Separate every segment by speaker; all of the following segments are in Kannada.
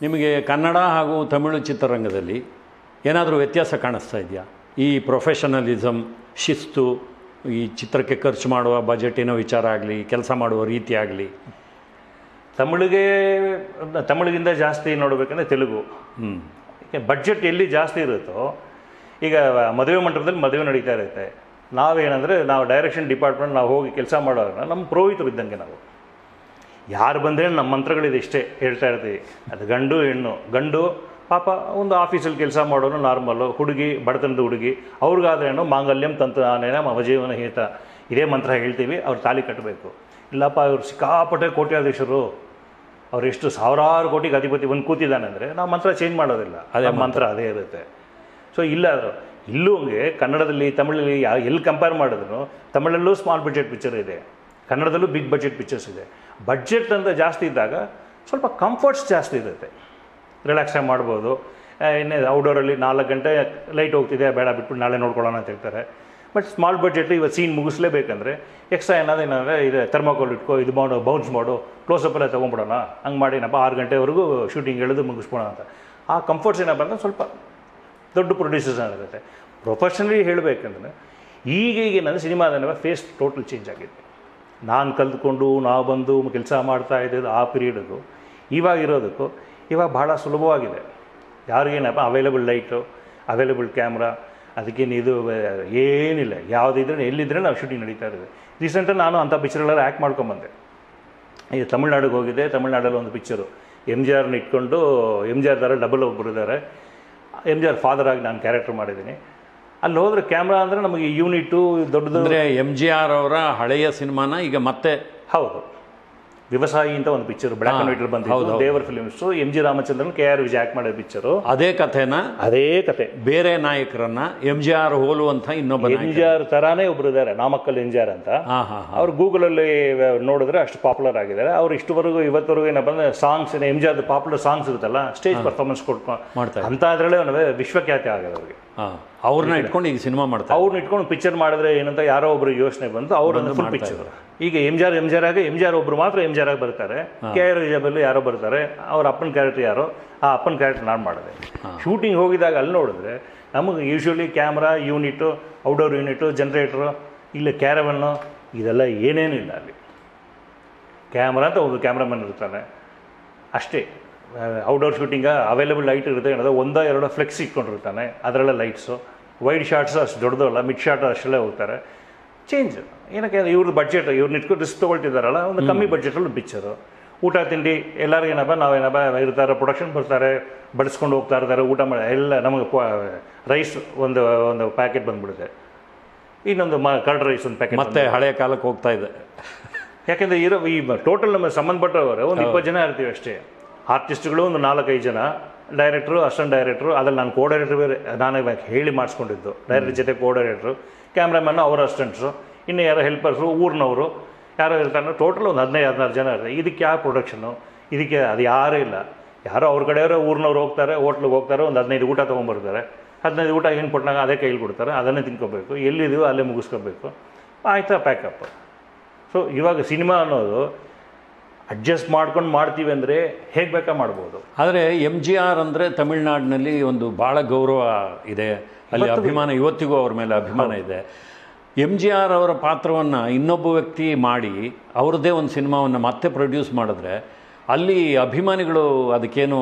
Speaker 1: ನಿಮಗೆ ಕನ್ನಡ ಹಾಗೂ ತಮಿಳು ಚಿತ್ರರಂಗದಲ್ಲಿ ಏನಾದರೂ ವ್ಯತ್ಯಾಸ ಕಾಣಿಸ್ತಾ ಇದೆಯಾ? ಈ ಪ್ರೊಫೆಷನಲಿಸಮ್, ಶಿಸ್ತು, ಈ ಚಿತ್ರಕ್ಕೆ ಖರ್ಚು ಮಾಡುವ ಬಜೆಟಿನ ವಿಚಾರ ಆಗಲಿ, ಕೆಲಸ ಮಾಡುವ ರೀತಿ ಆಗಲಿ.
Speaker 2: ತಮಿಳಿಗಿಂತ ಜಾಸ್ತಿ ನೋಡಬೇಕಂದ್ರೆ ತೆಲುಗು. ಬಡ್ಜೆಟ್ ಎಲ್ಲಿ ಜಾಸ್ತಿ ಇರುತ್ತೋ, ಈಗ ಮದುವೆ ಮಂಟಪದಲ್ಲಿ ಮದುವೆ ನಡೀತಾ ಇರುತ್ತೆ, ನಾವು ಡೈರೆಕ್ಷನ್ ಡಿಪಾರ್ಟ್ಮೆಂಟ್ ನಾವು ಹೋಗಿ ಕೆಲಸ ಮಾಡೋಣ, ನಮ್ಮ ಪುರೋಹಿತರು ಇದ್ದಂಗೆ ನಾವು. ಯಾರು ಬಂದರೆ ನಮ್ಮ ಮಂತ್ರಗಳಿದೆ ಇಷ್ಟೇ ಹೇಳ್ತಾ ಇರ್ತೀವಿ. ಅದು ಗಂಡು ಹೆಣ್ಣು. ಗಂಡು ಪಾಪ ಒಂದು ಆಫೀಸಲ್ಲಿ ಕೆಲಸ ಮಾಡೋನು ನಾರ್ಮಲ್ಲು, ಹುಡುಗಿ ಬಡತನದ ಹುಡುಗಿ, ಅವ್ರಿಗಾದ್ರೇನು ಮಾಂಗಲ್ಯಂ ತಂತು ಆನೇನ ಮಮ ಜೀವನ ಹೇತ, ಇದೇ ಮಂತ್ರ ಹೇಳ್ತೀವಿ, ಅವ್ರು ತಾಲಿ ಕಟ್ಟಬೇಕು. ಇಲ್ಲಪ್ಪ ಇವ್ರು ಸಿಕ್ಕಾಪಟ್ಟೆ ಕೋಟ್ಯಾಧೀಶರು, ಅವ್ರು ಎಷ್ಟು ಸಾವಿರಾರು ಕೋಟಿಗೆ ಅಧಿಪತಿ ಬಂದು ಕೂತಿದ್ದಾನೆ ಅಂದರೆ ನಾವು ಮಂತ್ರ ಚೇಂಜ್ ಮಾಡೋದಿಲ್ಲ, ಅದೇ ಮಂತ್ರ ಅದೇ ಇರುತ್ತೆ. ಸೊ ಇಲ್ಲೂ ಹಂಗೆ ಕನ್ನಡದಲ್ಲಿ ತಮಿಳಲ್ಲಿ ಎಲ್ಲಿ ಕಂಪೇರ್ ಮಾಡಿದ್ರು ತಮಿಳಲ್ಲೂ ಸ್ಮಾಲ್ ಬಡ್ಜೆಟ್ ಪಿಕ್ಚರ್ ಇದೆ, ಕನ್ನಡದಲ್ಲೂ ಬಿಗ್ ಬಡ್ಜೆಟ್ ಪಿಕ್ಚರ್ಸ್ ಇದೆ. ಬಡ್ಜೆಟ್ ಅಂತ ಜಾಸ್ತಿ ಇದ್ದಾಗ ಸ್ವಲ್ಪ ಕಂಫರ್ಟ್ಸ್ ಜಾಸ್ತಿ ಇರುತ್ತೆ, ರಿಲ್ಯಾಕ್ಸಾಗಿ ಮಾಡ್ಬೋದು. ಇನ್ನೇ ಔಟ್ಡೋರಲ್ಲಿ 4 ಗಂಟೆ ಲೈಟ್ ಹೋಗ್ತಿದೆ, ಬೇಡ ಬಿಟ್ಬಿಟ್ಟು ನಾಳೆ ನೋಡ್ಕೊಳ್ಳೋಣ ಅಂತ ಹೇಳ್ತಾರೆ. ಬಟ್ ಸ್ಮಾಲ್ ಬಡ್ಜೆಟ್ ಇವತ್ತು ಸೀನ್ ಮುಗಿಸ್ಲೇಬೇಕಂದ್ರೆ ಎಕ್ಸ್ಟ್ರಾ ಏನಾದ್ರೆ ಇದೆ, ಥರ್ಮಾಕೋಲ್ ಇಟ್ಕೋ, ಇದು ಮಾಡು, ಬೌನ್ಸ್ ಮಾಡು, ಕ್ಲೋಸಪ್ಪಲ್ಲೇ ತೊಗೊಂಬಿಡೋಣ, ಹಂಗೆ ಮಾಡಿ 6 ಗಂಟೆವರೆಗೂ ಶೂಟಿಂಗ್ ಎಳೆದು ಮುಗಿಸ್ಬೋಣ ಅಂತ. ಆ ಕಂಫರ್ಟ್ಸ್ ಏನಪ್ಪ ಅಂದರೆ ಸ್ವಲ್ಪ ದೊಡ್ಡ ಪ್ರೊಡ್ಯೂಸರ್ಸ್ ಆಗಿರುತ್ತೆ. ಪ್ರೊಫೆಷನಲಿ ಹೇಳಬೇಕಂದ್ರೆ ಈಗ ನನ್ನ ಸಿನಿಮಾದ ಫೇಸ್ ಟೋಟಲ್ ಚೇಂಜ್ ಆಗಿದೆ. ನಾನು ಕಲ್ತ್ಕೊಂಡು ನಾವು ಬಂದು ಕೆಲಸ ಮಾಡ್ತಾ ಇದ್ದಿದ್ದು ಆ ಪೀರಿಯಡ್ಗೂ ಇವಾಗಿರೋದಕ್ಕೂ ಇವಾಗ ಭಾಳ ಸುಲಭವಾಗಿದೆ. ಯಾರಿಗೇನಪ್ಪ ಅವೈಲೇಬಲ್ ಲೈಟು, ಅವೈಲೇಬಲ್ ಕ್ಯಾಮ್ರಾ, ಅದಕ್ಕೇನು ಇದು ಏನಿಲ್ಲ, ಯಾವುದಿದ್ರೆ ಎಲ್ಲಿದ್ದರೆ ನಾವು ಶೂಟಿಂಗ್ ನಡೀತಾ ಇದ್ದೀವಿ. ರೀಸೆಂಟಾಗಿ ನಾನು ಅಂಥ ಪಿಕ್ಚರ್ಗಳೆಲ್ಲ ಆ್ಯಕ್ಟ್ ಮಾಡ್ಕೊಂಬಂದೆ. ಈಗ ತಮಿಳ್ನಾಡಿಗೆ ಹೋಗಿದ್ದೆ, ತಮಿಳ್ನಾಡಲ್ಲಿ ಒಂದು ಪಿಕ್ಚರು MGRನ ಇಟ್ಕೊಂಡು MGR ಥರ ಡಬಲ್ ಒಬ್ಬರು ಇದ್ದಾರೆ, MGR ಫಾದರ್ ಆಗಿ ನಾನು ಕ್ಯಾರೆಕ್ಟರ್ ಮಾಡಿದ್ದೀನಿ. ಅಲ್ಲಿ ಹೋದರೆ ಕ್ಯಾಮ್ರಾ ಅಂದರೆ ನಮಗೆ ಯೂನಿಟು ದೊಡ್ಡದು.
Speaker 1: ಅಂದರೆ MGR ಅವರ ಹಳೆಯ ಸಿನಿಮಾನ ಈಗ ಮತ್ತೆ
Speaker 2: ಹೌದು, ವ್ಯವಸಾಯಿ ಅಂತ ಒಂದು ಪಿಕ್ಚರ್ ಬ್ಲ್ಯಾಕ್ ಆ್ಯಂಡ್ ವೈಟಲ್ಲಿ ಬಂದಿತ್ತು, ದೇವರ films, MG Ramachandran KR Vijay act ಮಾಡಿದ ಪಿಕ್ಚರು.
Speaker 1: ಅದೇ ಕಥೆನ,
Speaker 2: ಅದೇ ಕತೆ,
Speaker 1: ಬೇರೆ ನಾಯಕರನ್ನ MGR ಹೋಲುವಂಥ ಇನ್ನೊಬ್ಬ
Speaker 2: MGR ಥರಾನೇ ಒಬ್ರು ಇದ್ದಾರೆ, ನಾಮಕ್ಕಲ್ MGR ಅಂತ. ಅವ್ರು ಗೂಗಲಲ್ಲಿ ನೋಡಿದ್ರೆ ಅಷ್ಟು ಪಾಪ್ಯುಲರ್ ಆಗಿದ್ದಾರೆ. ಅವ್ರು ಇವತ್ತವರೆಗೂ ಏನಪ್ಪ ಅಂದರೆ ಸಾಂಗ್ಸ್, MGR ಪಾಪ್ಯುಲರ್ ಸಾಂಗ್ಸ್ ಇರುತ್ತಲ್ಲ, ಸ್ಟೇಜ್ ಪರ್ಫಾರ್ಮೆನ್ಸ್ ಮಾಡ್ತಾರೆ ಅಂತ, ಅದರಲ್ಲೇ ವಿಶ್ವಖ್ಯಾತಿ ಆಗಿದೆ ಅವ್ರಿಗೆ.
Speaker 1: ಅವ್ರನ್ನ ಇಟ್ಕೊಂಡು ಈಗ ಸಿನಿಮಾ ಮಾಡ್ತಾರೆ.
Speaker 2: ಅವ್ರನ್ನ ಇಟ್ಕೊಂಡು ಪಿಕ್ಚರ್ ಮಾಡಿದ್ರೆ ಏನಂತ ಯಾರೋ ಒಬ್ರು ಯೋಚನೆ ಬಂತು, ಅವ್ರನ್ನ ಫುಲ್ ಪಿಕ್ಚರ್. ಈಗ MGR ಆಗಿ MGR ಒಬ್ರು ಮಾತ್ರ MGR ಆಗಿ ಬರ್ತಾರೆ, KR ವಿಜಯದಲ್ಲಿ ಯಾರೋ ಬರ್ತಾರೆ, ಅವ್ರ ಅಪ್ಪನ ಕ್ಯಾರೆಕ್ಟರ್ ಯಾರೋ, ಆ ಅಪ್ಪನ ಕ್ಯಾರೆಕ್ಟರ್ ನಾನು ಮಾಡಿದೆ. ಶೂಟಿಂಗ್ ಹೋಗಿದಾಗ ಅಲ್ಲಿ ನೋಡಿದ್ರೆ ನಮಗೆ usually camera unit, outdoor unit, generator, ಇಲ್ಲ ಕ್ಯಾರವನ್ನು, ಇದೆಲ್ಲ ಏನೇನು ಇಲ್ಲ. ಅಲ್ಲಿ ಕ್ಯಾಮ್ರಾ ಅಂತ ಒಂದು ಕ್ಯಾಮ್ರಾಮನ್ ಇರ್ತಾನೆ ಅಷ್ಟೇ. ಔಟ್ಡೋರ್ ಶೂಟಿಂಗ ಅವೈಲೇಬಲ್ ಲೈಟ್ ಇರುತ್ತೆ, ಏನೋ 1-2 ಫ್ಲೆಕ್ಸ್ ಇಟ್ಕೊಂಡಿರ್ತಾನೆ, ಅದರಲ್ಲ ಲೈಟ್ಸು. ವೈಡ್ ಶಾರ್ಟ್ಸ್ ಅಷ್ಟು ದೊಡ್ಡದಲ್ಲ, ಮಿಡ್ ಶಾರ್ಟ್ ಅಷ್ಟಲ್ಲೇ ಹೋಗ್ತಾರೆ. ಚೇಂಜ್ ಏನಕ್ಕೆ, ಇವ್ರದ್ದು ಬಡ್ಜೆಟ್, ಇವ್ರನ್ನ ಇಟ್ಕೊಂಡು ರಿಸ್ಕ್ ತೊಗೊಳ್ತಿದ್ದಾರಲ್ಲ, ಒಂದು ಕಮ್ಮಿ ಬಡ್ಜೆಟಲ್ಲಿ ಪಿಕ್ಚರು. ಊಟ ತಿಂಡಿ ಎಲ್ಲರಿಗೂ ನಾವೇನಪ್ಪ ಇರ್ತಾರೆ, ಪ್ರೊಡಕ್ಷನ್ ಬರ್ತಾರೆ, ಬಡಿಸ್ಕೊಂಡು ಹೋಗ್ತಾ ಇರ್ತಾರೆ, ಊಟ ಮಾಡಿ ಎಲ್ಲ. ನಮಗೆ ರೈಸ್ ಒಂದು ಪ್ಯಾಕೆಟ್ ಬಂದುಬಿಡುತ್ತೆ, ಇನ್ನೊಂದು ಕರ್ಡ್ ರೈಸ್ ಒಂದು ಪ್ಯಾಕೆಟ್,
Speaker 1: ಮತ್ತೆ ಹಳೆಯ ಕಾಲಕ್ಕೆ ಹೋಗ್ತಾ ಇದೆ.
Speaker 2: ಯಾಕೆಂದರೆ ಈ ಟೋಟಲ್ ನಮಗೆ ಸಂಬಂಧಪಟ್ಟವರು ಒಂದು 20 ಜನ ಇರ್ತೀವಿ ಅಷ್ಟೇ. ಆರ್ಟಿಸ್ಟ್ಗಳು ಒಂದು 4-5 ಜನ, ಡೈರೆಕ್ಟ್ರು, ಅಸಿಸ್ಟೆಂಟ್ ಡೈರೆಕ್ಟ್ರು, ಅದ್ರಲ್ಲಿ ನಾನು ಡೈರೆಕ್ಟ್ರ್ ಬೇರೆ, ನಾನು ಇವಾಗ ಹೇಳಿ ಮಾಡಿಸ್ಕೊಂಡಿದ್ದು. ಡೈರೆಕ್ಟರ್ ಜೊತೆ ಡೈರೆಕ್ಟ್ರು, ಕ್ಯಾಮ್ರಾಮನ್ನು, ಅವರ ಅಸಿಸ್ಟೆಂಟ್ಸು, ಇನ್ನು ಯಾರೋ ಹೆಲ್ಪರ್ಸು, ಊರಿನವರು ಯಾರೋ ಇರ್ತಾರೆ. ಟೋಟಲ್ ಒಂದು 15-16 ಜನ ಇರ್ತಾರೆ. ಇದಕ್ಕೆ ಯಾವ ಪ್ರೊಡಕ್ಷನು, ಇದಕ್ಕೆ ಅದು ಯಾರೂ ಇಲ್ಲ. ಯಾರೋ ಅವ್ರ ಕಡೆಯವರೋ ಊರಿನವ್ರು ಹೋಗ್ತಾರೆ, ಹೋಟ್ಲಿಗೆ ಹೋಗ್ತಾರೆ, ಒಂದು 15 ಊಟ ತೊಗೊಂಬರ್ತಾರೆ. 15 ಊಟ ಏನು ಕೊಟ್ಟಾಗ ಅದೇ ಕೈಲಿ ಕೊಡ್ತಾರೆ, ಅದನ್ನೇ ತಿನ್ಕೋಬೇಕು, ಎಲ್ಲಿದೆಯೋ ಅಲ್ಲೇ ಮುಗಿಸ್ಕೋಬೇಕು, ಆಯ್ತಾ ಪ್ಯಾಕಪ್. ಸೊ ಇವಾಗ ಸಿನಿಮಾ ಅನ್ನೋದು ಅಡ್ಜಸ್ಟ್ ಮಾಡ್ಕೊಂಡು ಮಾಡ್ತೀವಿ ಅಂದರೆ ಹೇಗೆ ಬೇಕಾ ಮಾಡ್ಬೋದು.
Speaker 1: ಆದರೆ MGR ಅಂದರೆ ತಮಿಳ್ನಾಡಿನಲ್ಲಿ ಒಂದು ಭಾಳ ಗೌರವ ಇದೆ, ಅಲ್ಲಿ ಅಭಿಮಾನ, ಇವತ್ತಿಗೂ ಅವ್ರ ಮೇಲೆ ಅಭಿಮಾನ ಇದೆ. MGR ಅವರ ಪಾತ್ರವನ್ನು ಇನ್ನೊಬ್ಬ ವ್ಯಕ್ತಿ ಮಾಡಿ ಅವ್ರದ್ದೇ ಒಂದು ಸಿನಿಮಾವನ್ನು ಮತ್ತೆ ಪ್ರೊಡ್ಯೂಸ್ ಮಾಡಿದ್ರೆ ಅಲ್ಲಿ ಅಭಿಮಾನಿಗಳು ಅದಕ್ಕೇನು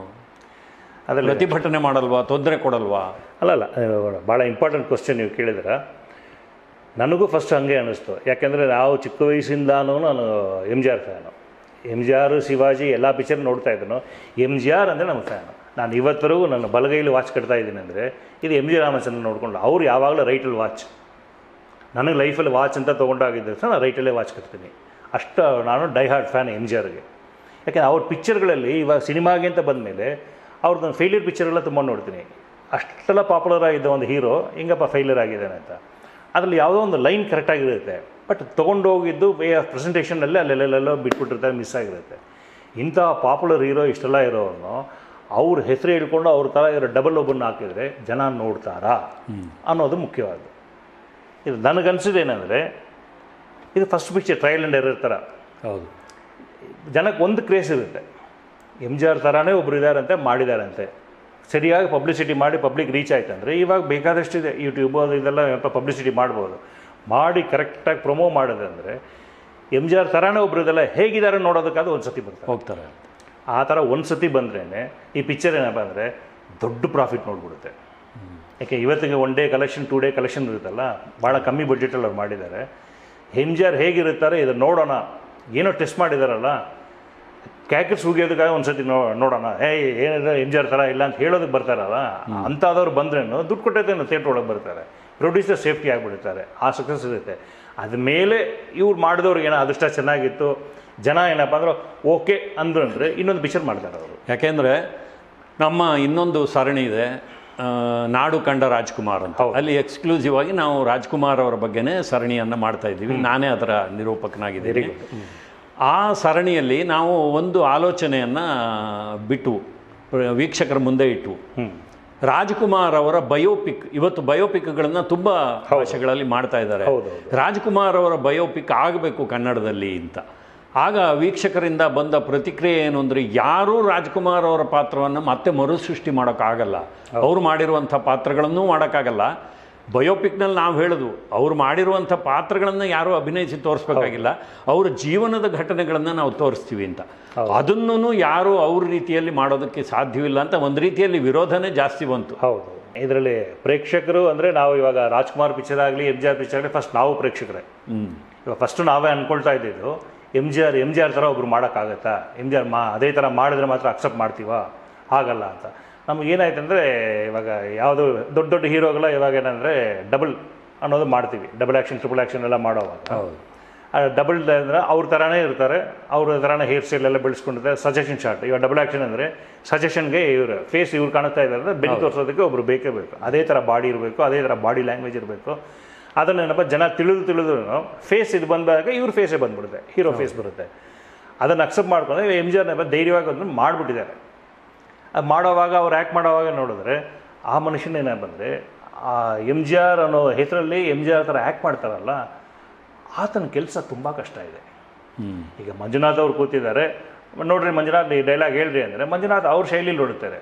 Speaker 1: ಅದರಲ್ಲಿ ಪ್ರತಿಭಟನೆ ಮಾಡಲ್ವಾ, ತೊಂದರೆ ಕೊಡಲ್ವಾ?
Speaker 2: ಅಲ್ಲ, ಭಾಳ ಇಂಪಾರ್ಟೆಂಟ್ ಕ್ವಶನ್ ನೀವು ಕೇಳಿದ್ರೆ. ನನಗೂ ಫಸ್ಟ್ ಹಂಗೆ ಅನ್ನಿಸ್ತು. ಯಾಕೆಂದರೆ ನಾವು ಚಿಕ್ಕ ವಯಸ್ಸಿಂದಾನು ನಾನು MGR ಫ್ಯಾನು. MGR, ಶಿವಾಜಿ ಎಲ್ಲ ಪಿಕ್ಚರ್ ನೋಡ್ತಾ ಇದ್ದನು. MGR ಅಂದರೆ ನಮ್ಮ ಫ್ಯಾನು. ನಾನು ಇವತ್ತರೆಗೂ ನನ್ನ ಬಲಗೈಲಿ ವಾಚ್ ಕಟ್ತಾ ಇದ್ದೀನಿ ಅಂದರೆ ಇದು MG ರಾಮಚಂದ್ರ ನೋಡಿಕೊಂಡು. ಅವ್ರು ಯಾವಾಗಲೂ ರೈಟಲ್ಲಿ ವಾಚ್, ನನಗೆ ಲೈಫಲ್ಲಿ ವಾಚ್ ಅಂತ ತೊಗೊಂಡಾಗಿದ್ದರೆ ಸಹ ನಾನು ರೈಟಲ್ಲೇ ವಾಚ್ ಕಟ್ತೀನಿ. ಅಷ್ಟು ನಾನು ಡೈ ಹಾರ್ಟ್ ಫ್ಯಾನ್ MGRಗೆ. ಯಾಕೆಂದರೆ ಅವ್ರ ಪಿಕ್ಚರ್ಗಳಲ್ಲಿ ಇವಾಗ ಸಿನಿಮಾಗೆ ಅಂತ ಬಂದಮೇಲೆ ಅವ್ರದ್ದು ಫೇಲ್ಯೂರ್ ಪಿಕ್ಚರ್ಗೆಲ್ಲ ತುಂಬ ನೋಡ್ತೀನಿ. ಅಷ್ಟೆಲ್ಲ ಪಾಪ್ಯುಲರ್ ಆಗಿದ್ದ ಒಂದು ಹೀರೋ ಹಿಂಗಪ್ಪ ಫೇಲ್ಯೂರ್ ಆಗಿದ್ದಾನೆ ಅಂತ. ಅದರಲ್ಲಿ ಯಾವುದೋ ಒಂದು ಲೈನ್ ಕರೆಕ್ಟಾಗಿರುತ್ತೆ, ಬಟ್ ತೊಗೊಂಡೋಗಿದ್ದು ವೇ ಆಫ್ ಪ್ರೆಸೆಂಟೇಷನಲ್ಲೇ ಅಲ್ಲೆಲ್ಲೆಲ್ಲೋ ಬಿಟ್ಬಿಟ್ಟಿರ್ತಾರೆ, ಮಿಸ್ ಆಗಿರುತ್ತೆ. ಇಂಥ ಪಾಪ್ಯುಲರ್ ಹೀರೋ ಇಷ್ಟೆಲ್ಲ ಇರೋನು ಅವ್ರ ಹೆಸರು ಹೇಳ್ಕೊಂಡು ಅವ್ರ ಥರ ಇರೋ ಡಬಲ್ ಒಬ್ಬನ್ನ ಹಾಕಿದರೆ ಜನ ನೋಡ್ತಾರಾ ಅನ್ನೋದು ಮುಖ್ಯವಾದ. ಇದು ನನಗನ್ಸಿದ್ದೇನೆಂದರೆ ಇದು first picture trial and error ಥರ.
Speaker 1: ಹೌದು,
Speaker 2: ಜನಕ್ಕೆ ಒಂದು ಕ್ರೇಸ್ ಇರುತ್ತೆ, MGR ಥರನೇ ಒಬ್ರು ಇದ್ದಾರಂತೆ, ಮಾಡಿದಾರಂತೆ. ಸರಿಯಾಗಿ ಪಬ್ಲಿಸಿಟಿ ಮಾಡಿ ಪಬ್ಲಿಕ್ ರೀಚ್ ಆಯ್ತು ಅಂದರೆ ಇವಾಗ ಬೇಕಾದಷ್ಟಿದೆ, ಯೂಟ್ಯೂಬ್ ಅದು ಇದೆಲ್ಲ ಪಬ್ಲಿಸಿಟಿ ಮಾಡ್ಬೋದು. ಮಾಡಿ ಕರೆಕ್ಟಾಗಿ ಪ್ರೊಮೋ ಮಾಡೋದಂದರೆ MGR ಥರನೇ ಒಬ್ರು ಇದೆಲ್ಲ ಹೇಗಿದ್ದಾರೆ ನೋಡೋದಕ್ಕಾದ್ರೂ ಒಂದು ಸತಿ ಬರ್ತಾರೆ,
Speaker 1: ಹೋಗ್ತಾರೆ.
Speaker 2: ಆ ಥರ ಒಂದು ಸತಿ ಬಂದ್ರೇ ಈ ಪಿಕ್ಚರ್ ಏನಪ್ಪ ಅಂದರೆ ದೊಡ್ಡ ಪ್ರಾಫಿಟ್ ನೋಡ್ಬಿಡುತ್ತೆ. ಯಾಕೆ ಇವತ್ತಿಗೆ 1 ಡೇ ಕಲೆಕ್ಷನ್ 2 ಡೇ ಕಲೆಕ್ಷನ್ ಇರುತ್ತಲ್ಲ, ಭಾಳ ಕಮ್ಮಿ ಬಡ್ಜೆಟಲ್ಲಿ ಅವ್ರು ಮಾಡಿದ್ದಾರೆ. MGR ಹೇಗಿರುತ್ತಾರೆ ಇದನ್ನು ನೋಡೋಣ, ಏನೋ ಟೆಸ್ಟ್ ಮಾಡಿದಾರಲ್ಲ, ಕ್ಯಾಕೆಟ್ಸ್ ಉಗಿಯೋದಕ್ಕಾಗಿ ಒಂದು ಸತಿ ನೋಡೋಣ, ಏನಿದೆ MGR ಥರ ಇಲ್ಲ ಅಂತ ಹೇಳೋದಕ್ಕೆ ಬರ್ತಾರಲ್ಲ, ಅಂಥದವ್ರು ಬಂದ್ರೇನು ದುಡ್ಡು ಕೊಟ್ಟೈತೇನು ಥಿಯೇಟ್ರ್ ಒಳಗೆ ಬರ್ತಾರೆ, ಪ್ರೊಡ್ಯೂಸರ್ ಸೇಫ್ಟಿ ಆಗಿಬಿಡ್ತಾರೆ, ಆ ಸಕ್ಸಸ್ ಇರುತ್ತೆ. ಅದ್ಮೇಲೆ ಇವ್ರು ಮಾಡಿದವ್ರಿಗೆ ಏನೋ ಅದೃಷ್ಟ ಚೆನ್ನಾಗಿತ್ತು, ಜನ ಏನಪ್ಪ ಅಂದ್ರೆ ಓಕೆ ಅಂದ್ರಂದರೆ ಇನ್ನೊಂದು ಪಿಕ್ಚರ್ ಮಾಡ್ತಾರೆ ಅವರು.
Speaker 1: ಯಾಕೆಂದರೆ ನಮ್ಮ ಇನ್ನೊಂದು ಸರಣಿ ಇದೆ, ನಾಡು ಕಂಡ ರಾಜ್ಕುಮಾರ್ ಅಂತ. ಅಲ್ಲಿ ಎಕ್ಸ್ಕ್ಲೂಸಿವ್ ಆಗಿ ನಾವು ರಾಜ್ಕುಮಾರ್ ಅವರ ಬಗ್ಗೆನೇ ಸರಣಿಯನ್ನು ಮಾಡ್ತಾ ಇದ್ದೀವಿ. ನಾನೇ ಅದರ ನಿರೂಪಕನಾಗಿದ್ದೀನಿ. ಆ ಸರಣಿಯಲ್ಲಿ ನಾವು ಒಂದು ಆಲೋಚನೆಯನ್ನು ಬಿಟ್ಟು ವೀಕ್ಷಕರ ಮುಂದೆ ಇಟ್ಟು, ರಾಜ್ಕುಮಾರ್ ಅವರ ಬಯೋಪಿಕ್, ಇವತ್ತು ಬಯೋಪಿಕ್ಗಳನ್ನು ತುಂಬ ಭಾಷೆಗಳಲ್ಲಿ ಮಾಡ್ತಾ ಇದ್ದಾರೆ. ರಾಜ್ಕುಮಾರ್ ಅವರ ಬಯೋಪಿಕ್ ಆಗಬೇಕು ಕನ್ನಡದಲ್ಲಿ ಅಂತ. ಆಗ ವೀಕ್ಷಕರಿಂದ ಬಂದ ಪ್ರತಿಕ್ರಿಯೆ ಏನು ಅಂದರೆ, ಯಾರೂ ರಾಜ್ಕುಮಾರ್ ಅವರ ಪಾತ್ರವನ್ನು ಮತ್ತೆ ಮರುಸೃಷ್ಟಿ ಮಾಡೋಕ್ಕಾಗಲ್ಲ, ಅವ್ರು ಮಾಡಿರುವಂಥ ಪಾತ್ರಗಳನ್ನೂ ಮಾಡೋಕ್ಕಾಗಲ್ಲ. ಬಯೋಪಿಕ್ನಲ್ಲಿ ನಾವು ಹೇಳೋದು, ಅವ್ರು ಮಾಡಿರುವಂಥ ಪಾತ್ರಗಳನ್ನು ಯಾರೂ ಅಭಿನಯಿಸಿ ತೋರಿಸ್ಬೇಕಾಗಿಲ್ಲ, ಅವರ ಜೀವನದ ಘಟನೆಗಳನ್ನು ನಾವು ತೋರಿಸ್ತೀವಿ ಅಂತ. ಅದನ್ನು ಯಾರೂ ಅವ್ರ ರೀತಿಯಲ್ಲಿ ಮಾಡೋದಕ್ಕೆ ಸಾಧ್ಯವಿಲ್ಲ ಅಂತ ಒಂದು ರೀತಿಯಲ್ಲಿ ವಿರೋಧನೇ ಜಾಸ್ತಿ ಬಂತು.
Speaker 2: ಹೌದು, ಇದರಲ್ಲಿ ಪ್ರೇಕ್ಷಕರು ಅಂದರೆ ನಾವು ಇವಾಗ ರಾಜ್ಕುಮಾರ್ ಪಿಕ್ಚರ್ ಆಗಲಿ MGR ಪಿಕ್ಚರ್ ಆಗಲಿ ಫಸ್ಟ್ ನಾವು ಪ್ರೇಕ್ಷಕರೇ. ಇವಾಗ ಫಸ್ಟು ನಾವೇ ಅಂದ್ಕೊಳ್ತಾ ಇದ್ದಿದ್ದು MGR ಥರ ಒಬ್ರು ಮಾಡೋಕ್ಕಾಗತ್ತಾ, MGR ಅದೇ ಥರ ಮಾಡಿದ್ರೆ ಮಾತ್ರ ಅಕ್ಸೆಪ್ಟ್ ಮಾಡ್ತೀವಾ, ಆಗಲ್ಲ ಅಂತ. ನಮಗೇನಾಯ್ತು ಅಂದರೆ ಇವಾಗ ಯಾವುದು ದೊಡ್ಡ ದೊಡ್ಡ ಹೀರೋಗಳ ಇವಾಗ ಏನಂದರೆ ಡಬಲ್ ಅನ್ನೋದು ಮಾಡ್ತೀವಿ, ಡಬಲ್ ಆ್ಯಕ್ಷನ್ ಟ್ರಿಪಲ್ ಆ್ಯಕ್ಷನ್ ಎಲ್ಲ ಮಾಡೋವಾಗ. ಡಬಲ್ ಅಂದರೆ ಅವ್ರ ಥರನೇ ಇರ್ತಾರೆ, ಅವ್ರ ಥರನೇ ಹೇರ್ ಸ್ಟೈಲ್ ಎಲ್ಲ ಬೆಳೆಸ್ಕೊಂಡಿರ್ತಾರೆ. ಸಜೆಷನ್ ಶಾರ್ಟ್, ಇವಾಗ ಡಬಲ್ ಆ್ಯಕ್ಷನ್ ಅಂದರೆ ಸಜೆಷನ್ಗೆ ಇವರು ಫೇಸ್ ಇವ್ರು ಕಾಣ್ತಾ ಇದ್ದಾರೆ ಅಂದರೆ ಬೆನ್ನು ತೋರಿಸೋದಕ್ಕೆ ಒಬ್ರು ಬೇಕೇ ಬೇಕು, ಅದೇ ಥರ ಬಾಡಿ ಇರಬೇಕು, ಅದೇ ಥರ ಬಾಡಿ ಲ್ಯಾಂಗ್ವೇಜ್ ಇರಬೇಕು. ಅದನ್ನೇನಪ್ಪ ಜನ ತಿಳಿದು ಫೇಸ್ ಇದು ಬಂದಾಗ ಇವ್ರ ಫೇಸೇ ಬಂದ್ಬಿಡುತ್ತೆ, ಹೀರೋ ಫೇಸ್ ಬರುತ್ತೆ. ಅದನ್ನು ಅಕ್ಸೆಪ್ಟ್ ಮಾಡ್ಕೊಂಡ್ರೆ MGR ಧೈರ್ಯವಾಗಿ ಅದನ್ನು ಮಾಡಿಬಿಟ್ಟಿದ್ದಾರೆ. ಅದು ಮಾಡೋವಾಗ ಅವ್ರು ಆ್ಯಕ್ಟ್ ಮಾಡೋವಾಗ ನೋಡಿದ್ರೆ ಆ ಮನುಷ್ಯನೇನ ಬಂದರೆ ಆ MGR ಅನ್ನೋ ಹೆಸರಲ್ಲಿ MGR ಥರ ಆ್ಯಕ್ಟ್ ಮಾಡ್ತಾರಲ್ಲ, ಆತನ ಕೆಲಸ ತುಂಬ ಕಷ್ಟ ಇದೆ. ಈಗ ಮಂಜುನಾಥ್ ಅವ್ರು ಕೂತಿದ್ದಾರೆ ನೋಡ್ರಿ, ಮಂಜುನಾಥ್ ಈ ಡೈಲಾಗ್ ಹೇಳ್ರಿ ಅಂದರೆ ಮಂಜುನಾಥ್ ಅವ್ರ ಶೈಲಿಲಿ ನೋಡುತ್ತಾರೆ.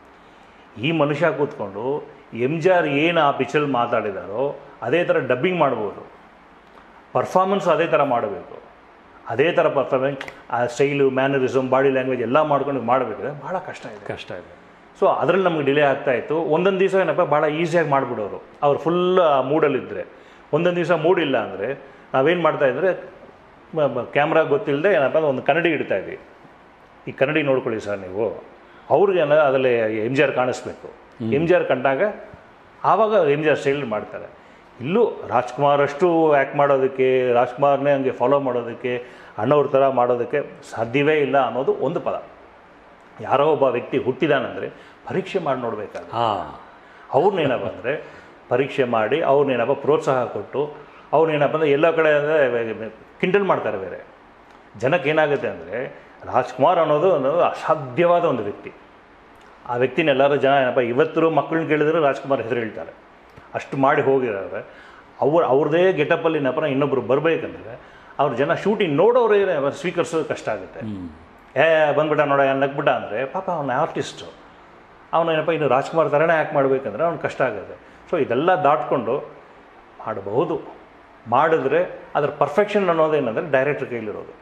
Speaker 2: ಈ ಮನುಷ್ಯ ಕೂತ್ಕೊಂಡು MGR ಏನು ಆ ಪಿಕ್ಚರ್ ಮಾತಾಡಿದಾರೋ ಅದೇ ಥರ ಡಬ್ಬಿಂಗ್ ಮಾಡ್ಬೋದು, ಪರ್ಫಾರ್ಮೆನ್ಸ್ ಅದೇ ಥರ ಮಾಡಬೇಕು, ಅದೇ ಥರ ಪರ್ಫಾರ್ಮೆನ್ಸ್, ಆ ಸ್ಟೈಲು, ಮ್ಯಾನರಿಸಮ್, ಬಾಡಿ ಲ್ಯಾಂಗ್ವೇಜ್ ಎಲ್ಲ ಮಾಡ್ಕೊಂಡು ಮಾಡಬೇಕಿದ್ರೆ ಭಾಳ ಕಷ್ಟ ಇದೆ. ಸೊ ಅದರಲ್ಲಿ ನಮಗೆ ಡಿಲೇ ಆಗ್ತಾಯಿತ್ತು. ಒಂದೊಂದು ದಿವಸ ಏನಪ್ಪ ಭಾಳ ಈಸಿಯಾಗಿ ಮಾಡಿಬಿಡೋರು, ಅವ್ರು ಫುಲ್ ಮೂಡಲ್ಲಿದ್ದರೆ. ಒಂದೊಂದು ದಿವಸ ಮೂಡಿಲ್ಲ ಅಂದರೆ ನಾವೇನು ಮಾಡ್ತಾಯಿದ್ರೆ ಕ್ಯಾಮ್ರಾ ಗೊತ್ತಿಲ್ಲದೆ ಏನಪ್ಪ ಒಂದು ಕನ್ನಡಿ ಇಡ್ತಾಯಿದ್ವಿ, ಈ ಕನ್ನಡಿ ನೋಡ್ಕೊಳ್ಳಿ ಸರ್ ನೀವು, ಅವ್ರಿಗೆ ಅದರಲ್ಲಿ MGR ಕಾಣಿಸ್ಬೇಕು. MGR ಕಂಡಾಗ ಆವಾಗ MGR ಸ್ಟೈಲ್ ಮಾಡ್ತಾರೆ. ಇಲ್ಲೂ ರಾಜ್ಕುಮಾರ್ ಅಷ್ಟು ಆ್ಯಕ್ಟ್ ಮಾಡೋದಕ್ಕೆ, ರಾಜ್ಕುಮಾರ್ನೇ ಹಂಗೆ ಫಾಲೋ ಮಾಡೋದಕ್ಕೆ, ಅಣ್ಣವ್ರ ಥರ ಮಾಡೋದಕ್ಕೆ ಸಾಧ್ಯವೇ ಇಲ್ಲ ಅನ್ನೋದು ಒಂದು ಪದ. ಯಾರೋ ಒಬ್ಬ ವ್ಯಕ್ತಿ ಹುಟ್ಟಿದಾನಂದರೆ ಪರೀಕ್ಷೆ ಮಾಡಿ ನೋಡಬೇಕಾದ್ರೆ ಅವ್ರನ್ನೇನಪ್ಪ ಅಂದರೆ ಪರೀಕ್ಷೆ ಮಾಡಿ ಅವ್ರನ್ನೇನಪ್ಪ ಪ್ರೋತ್ಸಾಹ ಕೊಟ್ಟು ಅವ್ರನ್ನೇನಪ್ಪ ಅಂದರೆ ಎಲ್ಲ ಕಡೆ ಅಂದರೆ ಕಿಂಡಲ್ ಮಾಡ್ತಾರೆ. ಬೇರೆ ಜನಕ್ಕೆ ಏನಾಗುತ್ತೆ ಅಂದರೆ ರಾಜ್ಕುಮಾರ್ ಅನ್ನೋದು ಅಸಾಧ್ಯವಾದ ಒಂದು ವ್ಯಕ್ತಿ. ಆ ವ್ಯಕ್ತಿನೆಲ್ಲರೂ ಜನ ಏನಪ್ಪ ಇವತ್ತು ಮಕ್ಕಳನ್ನ ಕೇಳಿದ್ರೆ ರಾಜ್ಕುಮಾರ್ ಹೆಸರು ಹೇಳ್ತಾರೆ, ಅಷ್ಟು ಮಾಡಿ ಹೋಗಿದ್ದಾರೆ. ಅವ್ರದ್ದೇ ಗೆಟಪ್ಪಲ್ಲಿ ಏನಪ್ಪ ಇನ್ನೊಬ್ಬರು ಬರಬೇಕಂದ್ರೆ ಅವ್ರ ಜನ ಶೂಟಿಂಗ್ ನೋಡೋರೇ ಸ್ವೀಕರಿಸೋದು ಕಷ್ಟ ಆಗುತ್ತೆ. ಬಂದ್ಬಿಟ್ಟ ನೋಡ ನಗ್ಬಿಟ್ಟ ಅಂದರೆ ಪಾಪ ಅವನ ಆರ್ಟಿಸ್ಟು, ಅವನೇನಪ್ಪ ಇನ್ನು ರಾಜ್ಕುಮಾರ್ ಥರನೇ ಆ್ಯಕ್ಟ್ ಮಾಡಬೇಕಂದ್ರೆ ಅವ್ನು ಕಷ್ಟ ಆಗುತ್ತೆ. ಸೊ ಇದೆಲ್ಲ ದಾಟ್ಕೊಂಡು ಮಾಡಬಹುದು. ಮಾಡಿದ್ರೆ ಅದರ ಪರ್ಫೆಕ್ಷನ್ ಅನ್ನೋದೇನಂದರೆ ಡೈರೆಕ್ಟ್ರ್ ಕೈಲಿರೋದು.